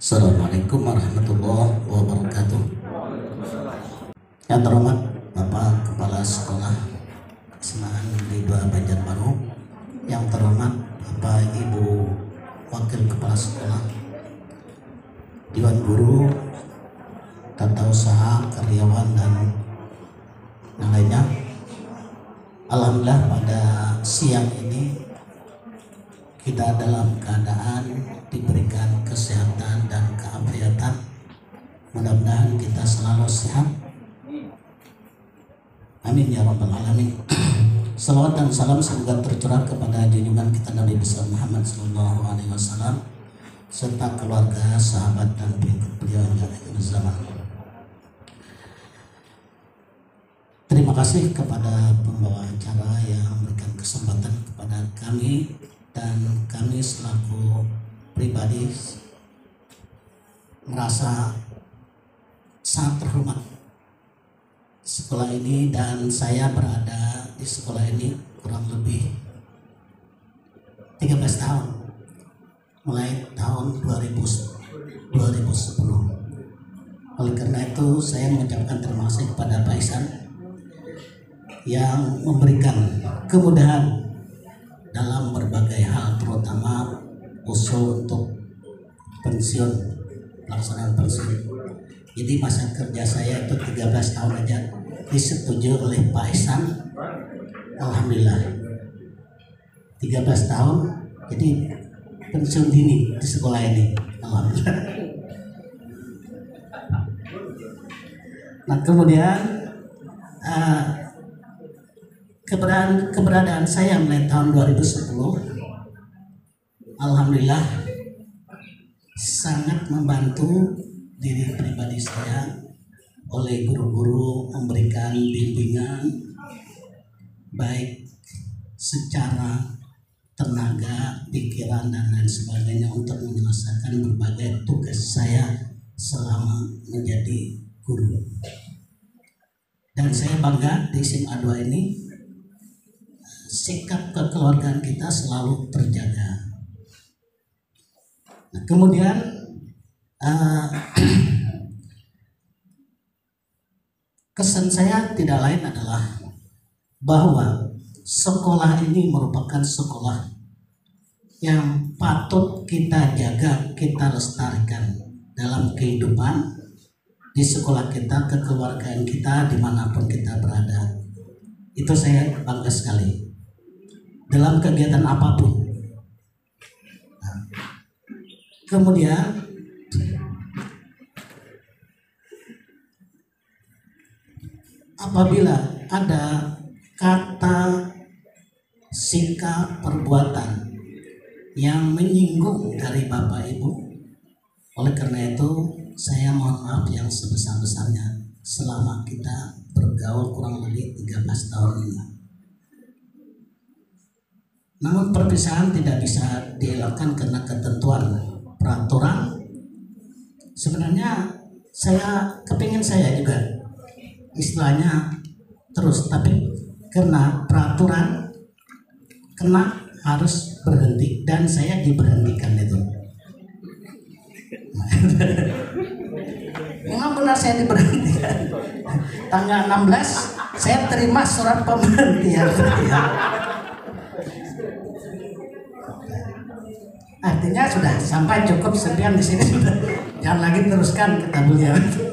Assalamualaikum warahmatullahi wabarakatuh. Yang terhormat Bapak Kepala Sekolah Kesenangan Negeri 2 Banjarbaru, yang terhormat Bapak Ibu Wakil Kepala Sekolah, Dewan Guru, Tata Usaha, karyawan, dan yang lainnya. Alhamdulillah pada siang ini kita dalam keadaan diberikan kesehatan dan keafiatan. Mudah-mudahan kita selalu sehat. Amin ya rabbal alamin. Salawat dan salam semoga tercurah kepada junjungan kita Nabi besar Muhammad sallallahu alaihi wasallam serta keluarga, sahabat, dan pengikut beliau hingga akhir zaman. Terima kasih kepada pembawa acara yang memberikan kesempatan kepada kami, dan kami selaku pribadi merasa sangat terhormat di sekolah ini, dan saya berada di sekolah ini kurang lebih 13 tahun, mulai tahun 2010. Oleh karena itu saya mengucapkan terima kasih kepada Pak Ihsan yang memberikan kemudahan dalam berbagai hal, terutama usul untuk pensiun, pelaksanaan pensiun. Jadi masa kerja saya itu 13 tahun aja disetujui oleh Pak Ihsan. Alhamdulillah 13 tahun, jadi pensiun dini di sekolah ini. Alhamdulillah. Nah kemudian keberadaan saya mulai tahun 2010, alhamdulillah sangat membantu diri pribadi saya oleh guru-guru memberikan bimbingan baik secara tenaga, pikiran, dan lain sebagainya untuk menyelesaikan berbagai tugas saya selama menjadi guru. Dan saya bangga di SMA 2 ini sikap kekeluargaan kita selalu terjaga. Nah, kemudian kesan saya tidak lain adalah bahwa sekolah ini merupakan sekolah yang patut kita jaga, kita lestarikan dalam kehidupan di sekolah kita, kekeluargaan kita, dimanapun kita berada. Itu saya bangga sekali dalam kegiatan apapun. Nah, kemudian apabila ada kata, sikap, perbuatan yang menyinggung dari Bapak Ibu, oleh karena itu saya mohon maaf yang sebesar-besarnya selama kita bergaul kurang lebih 13 tahun ini. Namun perpisahan tidak bisa dielakkan karena ketentuan peraturan. Sebenarnya kepingin saya juga istilahnya terus, tapi karena peraturan kena harus berhenti, dan saya diberhentikan itu. Memang benar saya diberhentikan. Tanggal 16 saya terima surat pemberhentian. Artinya sudah sampai, cukup sekian di sini, sudah jangan lagi teruskan, kata beliau.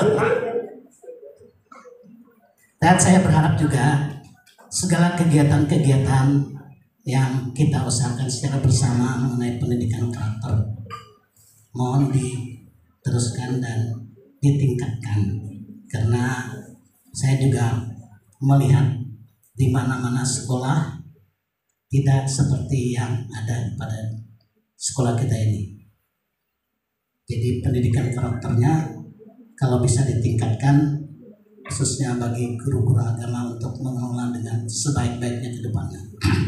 Dan saya berharap juga segala kegiatan-kegiatan yang kita usahakan secara bersama mengenai pendidikan karakter mohon diteruskan dan ditingkatkan, karena saya juga melihat di mana-mana sekolah tidak seperti yang ada pada sekolah kita ini. Jadi pendidikan karakternya kalau bisa ditingkatkan, khususnya bagi guru-guru agama, untuk mengelola dengan sebaik-baiknya ke depannya.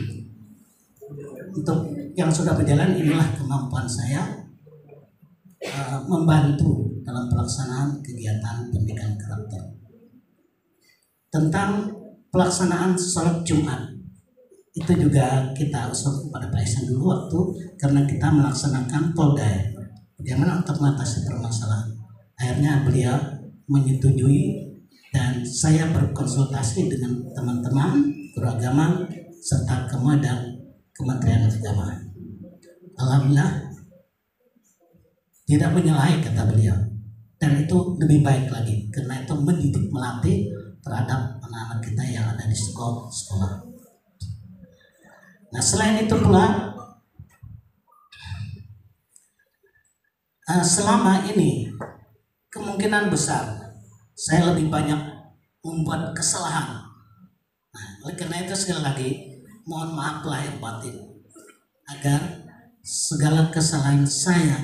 Untuk yang sudah berjalan, inilah kemampuan saya membantu dalam pelaksanaan kegiatan pendidikan karakter. Tentang pelaksanaan sholat Jumat, itu juga kita usul kepada Pak Ihsan dulu waktu, karena kita melaksanakan Polda bagaimana untuk mengatasi permasalahan. Akhirnya beliau menyetujui dan saya berkonsultasi dengan teman-teman guru agama serta Kementerian Agama. Alhamdulillah tidak menyalahi kata beliau, dan itu lebih baik lagi karena itu mendidik, melatih terhadap anak-anak kita yang ada di sekolah. Nah, selain itu pula selama ini kemungkinan besar saya lebih banyak membuat kesalahan. Nah, oleh karena itu sekali lagi mohon maaf lahir batin agar segala kesalahan saya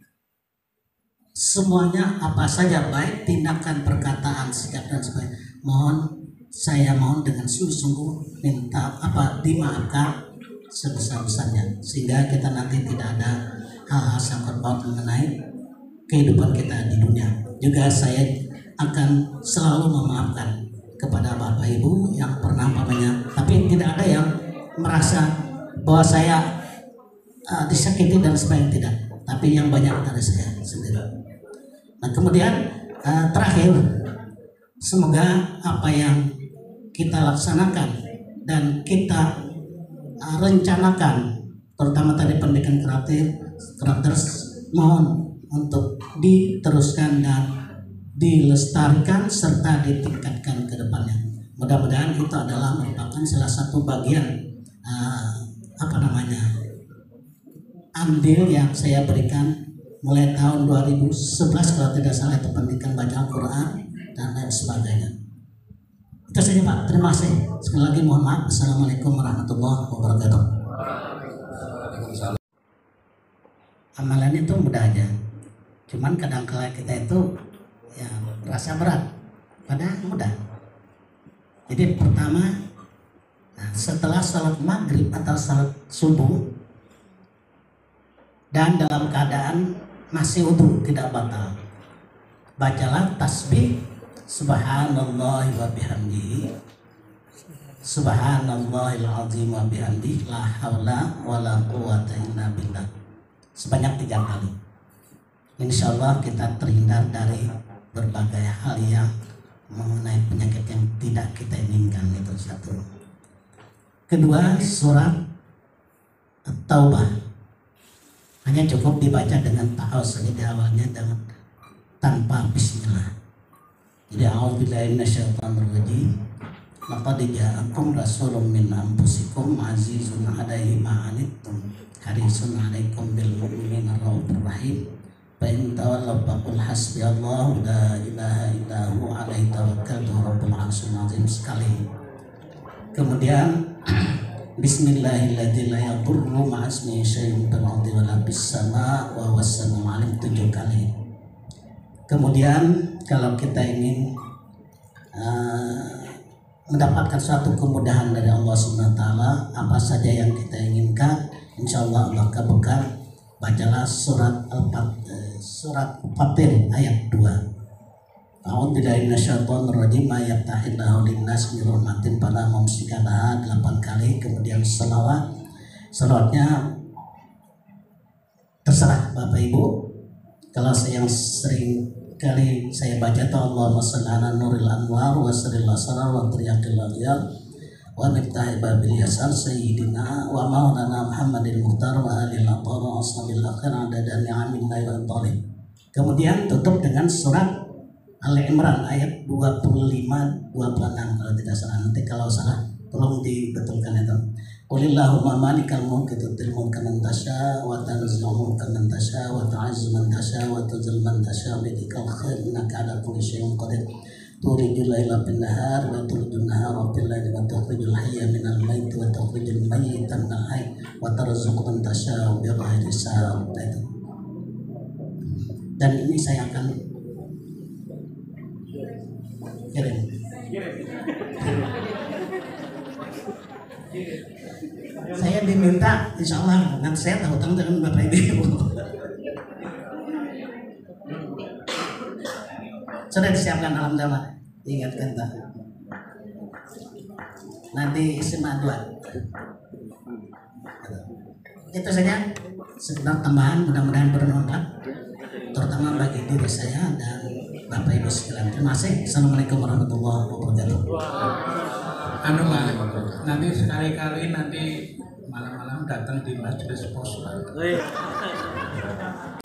semuanya apa saja, baik tindakan, perkataan, sikap dan sebagainya, saya mohon dengan sungguh-sungguh minta dimaafkan sebesar-besarnya, sehingga kita nanti tidak ada hal-hal sangkut paut mengenai kehidupan kita di dunia. Juga saya akan selalu memaafkan kepada Bapak Ibu yang pernah tapi tidak ada yang merasa bahwa saya disakiti dan sebagainya, tidak, tapi yang banyak dari saya sendiri. Nah, kemudian terakhir, semoga apa yang kita laksanakan dan kita rencanakan, terutama tadi pendidikan karakter, mohon untuk diteruskan dan dilestarikan serta ditingkatkan ke depannya. Mudah-mudahan itu adalah merupakan salah satu bagian andil yang saya berikan mulai tahun 2011 kalau tidak salah, itu pendidikan bacaan Quran dan lain sebagainya. Itu saja Pak, terima kasih. Sekali lagi mohon maaf. Assalamualaikum warahmatullahi wabarakatuh. Amalan itu mudah aja, cuman kadang-kala kita itu ya rasa berat, padahal mudah. Jadi pertama, setelah sholat maghrib atau sholat subuh dan dalam keadaan masih wudu tidak batal, bacalah tasbih subhanallah wa bihamdihi, subhanallahil azim wa bihamdihi, la haula wa la quwata illa billah, sebanyak 3 kali. Insya Allah kita terhindar dari berbagai hal yang mengenai penyakit yang tidak kita inginkan. Itu satu. Kedua, surat At-Taubah hanya cukup dibaca dengan ta'awuz saja di awalnya, dengan tanpa bismillah. Jadi a'udzubillahi minasyaitonir rajim. Laqad ja'akum rasulun min anfusikum azizun 'alaihi ma 'anittum harisun 'alaikum bil mu'minina raufur rahim. Fa in tawallaw faqul hasbiyallahu la ilaha illa hu 'alaihi tawakkaltu rabbul 'arsyil 'azim sekali. Kemudian bismillahirrahmanirrahim la yadurru ma'asmihi syai'un fil ardi wa la fis sama' wa huwas sami'ul 'alim 7 kali. Kemudian kalau kita ingin mendapatkan suatu kemudahan dari Allah Subhanahu wa taala, apa saja yang kita inginkan, insyaallah Allah kabulkan. Bacalah surat Fatir ayat 2. A'udzubillahi minasyaitonir rajim, ayat tahillahu linnas min rahmatin pada mumsikanaha 8 kali. Kemudian selawatnya terserah Bapak Ibu. Kalau yang sering kali saya baca itu Allahumma shalli ala nuril anwar wa sirril asrar wa triyaqil aghyar wa miftahil babil yasar sayyidina wa maulana Muhammadil muhtar wa alil athar wa ashabil akhir adada ni'amin wa talib. Kemudian tutup dengan surat Al-Imran ayat 25-26 kalau tidak salah. Nanti kalau salah tolong dibetulkan itu. Qulillahumma malikal mulki tu'til mulka man tasya wa tanzi'ul mulka man tasya wa tu'izzu man tasya wa tudhillu man tasya bi yadikal khair innaka 'ala kulli syai'in qadir. Tulijul laila bin nahar wa tulijul nahara fil laili wa tukhrijul hayya minal mayyiti wa tukhrijul mayyita minal hayy wa tarzuqu man tasya bi ghairi hisab. Dan ini saya akan kirim. Saya diminta, insya Allah nanti saya tahu dengan Bapak Ibu. Sudah disiapkan, alhamdulillah. Ingatkan tak? Nanti SMA 2. Itu saja sekedar tambahan, mudah-mudahan bermanfaat. saya dan Bapak Ibu sekalian. Terima kasih. Assalamualaikum warahmatullahi wabarakatuh. Anu Mas, nanti sekali-kali nanti malam-malam datang di majelis pos.